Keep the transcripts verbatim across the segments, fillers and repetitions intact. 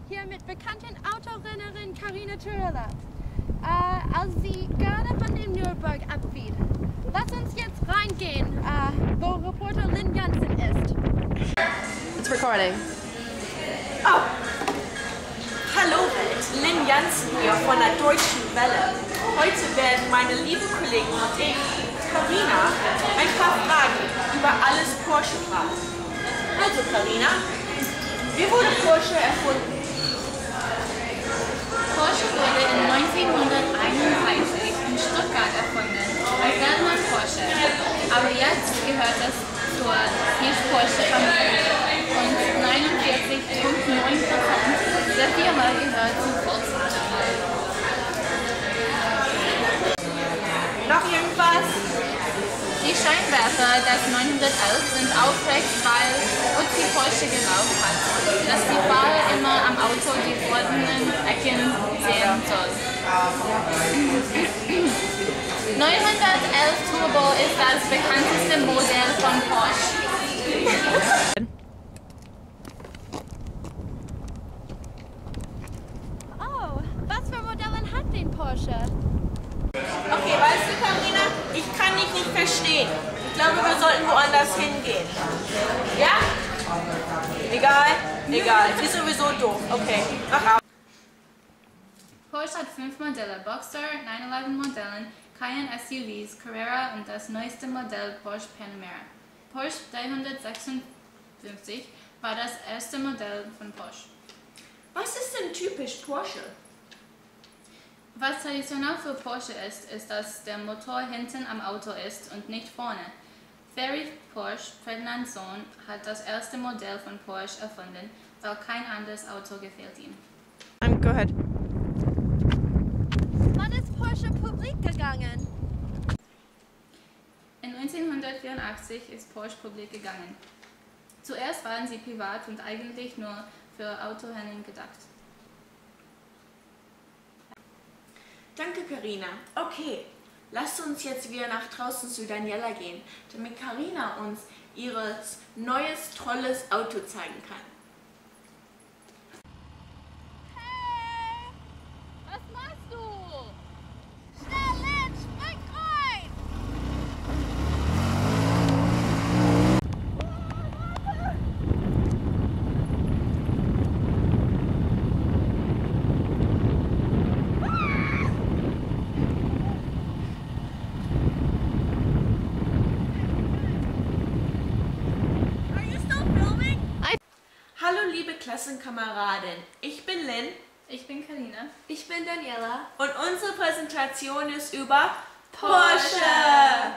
hier mit bekannten Autorennerin Karina Turella, äh, als sie gerade von dem Nürburg abfiel. Lass uns jetzt reingehen, äh, wo Reporter Lynn Jansen ist. It's recording. Oh. Hallo Welt, Lynn Jansen hier von der Deutschen Welle. Heute werden meine liebe Kollegin und ich, Karina, ein paar Fragen über alles Porsche fragen. Also Karina, wie wurde Porsche erfunden? Porsche wurde in neunzehnhunderteinunddreißig in Stuttgart erfunden, als Werner Porsche. Aber jetzt gehört es zur Porsche-Familie und neunundvierzig Komma neun Prozent der Firma gehört zu Volkswagen. Noch irgendwas? Die Scheinwerfer des neunhundertelf sind aufrecht, weil Uzi Porsche geraucht hat, dass die Fahrer immer am Auto die goldenen Ecken sehen soll. neunhundertelf Turbo ist das bekannteste Modell von Porsche. Oh, was für Modelle hat den Porsche? Okay, weißt du Karina, ich kann dich nicht verstehen. Ich glaube, wir sollten woanders hingehen. Ja? Egal? Egal. Sie ist sowieso doof. Okay, mach auf. Porsche hat fünf Modelle: Boxster, neun elf Modellen, Cayenne S U Vs, Carrera und das neueste Modell Porsche Panamera. Porsche dreihundertsechsundfünfzig war das erste Modell von Porsche. Was ist denn typisch Porsche? Was traditionell für Porsche ist, ist, dass der Motor hinten am Auto ist und nicht vorne. Friedrich Porsche, Ferdinands Sohn, hat das erste Modell von Porsche erfunden, weil kein anderes Auto gefällt ihm. Um, go ahead. Wann ist Porsche publik gegangen? In neunzehnhundertvierundachtzig ist Porsche publik gegangen. Zuerst waren sie privat und eigentlich nur für Autorennen gedacht. Danke, Karina. Okay, lasst uns jetzt wieder nach draußen zu Daniela gehen, damit Karina uns ihr neues, tolles Auto zeigen kann. Hey! Was machst du? Schnell, Lynn, spring rein! Hallo liebe Klassenkameradin, ich bin Lynn. Ich bin Karina. Ich bin Daniela. Und unsere Präsentation ist über Porsche!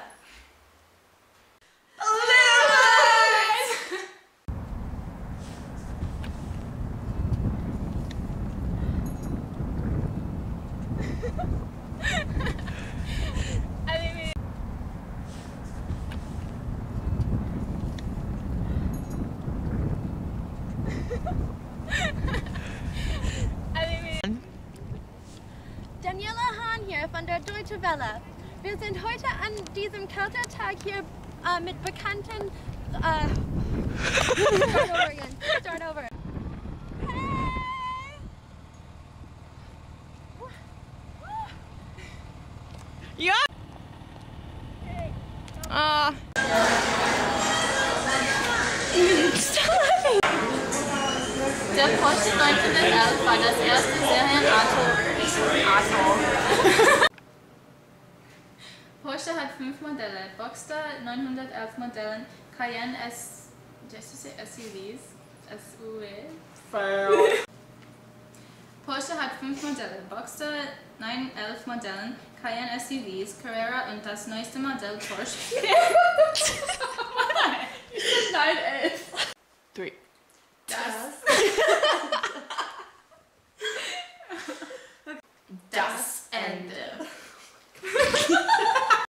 Daniela Hahn hier von der Deutschen Welle. Wir sind heute an diesem kalten Tag hier äh, mit bekannten... Äh, start over again. Start over. Hey! Ja! Hey. Ah. Der Porsche neunhundertelf war das erste Serienauto. Auto. Porsche hat fünf Modelle: Boxster, neunhundertelf Modellen, Cayenne S, S U Vs, S U Vs. Porsche hat fünf Modelle: Boxster, neun elf Modellen, Cayenne S U Vs, Carrera und das neueste Modell Porsche. neun elf. Three. Das. Das Ende.